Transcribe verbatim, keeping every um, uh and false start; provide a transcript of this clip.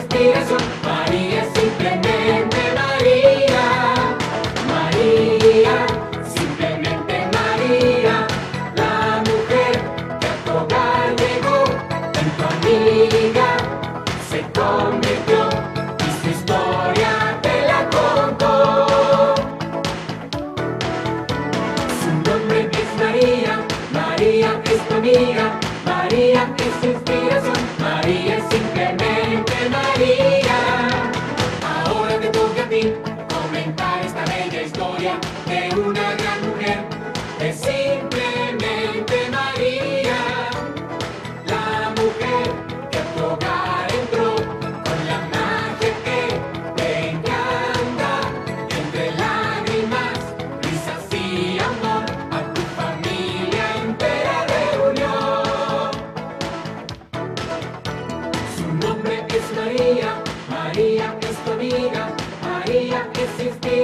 inspiración. María es simplemente María. María, simplemente María. La mujer que a tu hogar llegó, en tu amiga se convirtió y su historia te la contó. Su nombre es María, María es tu amiga, María es su inspiración, María es simplemente María. Ahora te toca a ti comentar esta bella historia de una gran mujer, de simplemente María. La mujer que a tu hogar entró con la magia que te encanta. Entre lágrimas, risas y amor, a tu familia entera reunió. Su nombre es María, María es tu amiga, María es inspiración.